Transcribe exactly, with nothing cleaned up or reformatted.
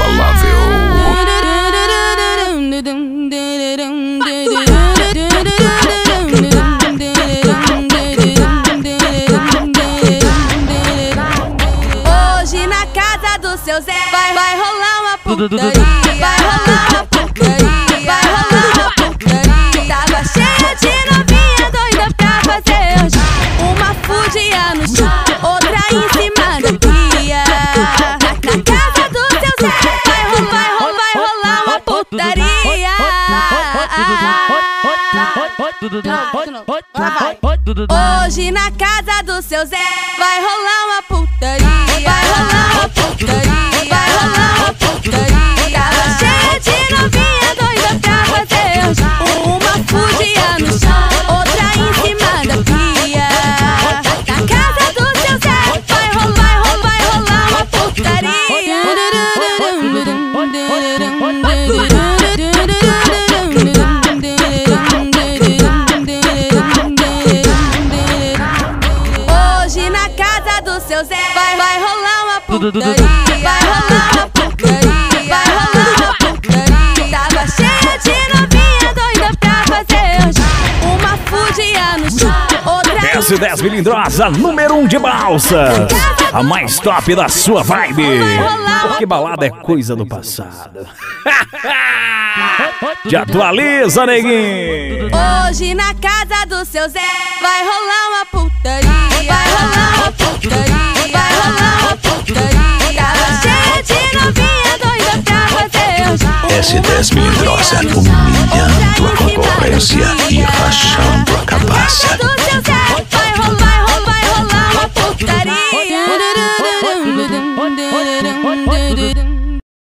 Inabalável. Hoje na casa do seu Zé vai, vai rolar uma putaria. Vai rolar uma putaria. Vai rolar uma putaria. Tava cheia de novinha doida pra fazer hoje uma fudia no chão, outra em cima da pia. Na, na casa do seu Zé vai rolar, vai rolar, vai rolar uma putaria. Hoje na casa do seu Zé vai rolar uma putaria. Vai rolar uma putaria. Vai rolar uma putaria. Tava cheia de novinha doida pra fazer hoje uma fudia no chão, outra em cima da pia. Na casa do seu Zé vai rolar, vai rolar, vai rolar uma putaria. Hoje na casa do seu Zé vai, vai rolar uma putaria. Vai rolar uma putaria. Vai rolar uma putaria. Tava cheia de novinha doida pra fazer hoje uma fudia no chão, outra em dez e dez Melindrosa, número um de balsa. A mais top da sua vibe. Porque balada é coisa do passado. Te atualiza, neguinho. Hoje na casa do seu Zé vai rolar uma putaria. Vai rolar uma putaria. Vai rolar uma putaria. Tava cheia de novinha doida pra fazer hoje S dez Melindrosa, humilhando a concorrência e rachando a cabaça. na casa do seu Zé vai rolar, vai rolar, vai rolar uma putaria.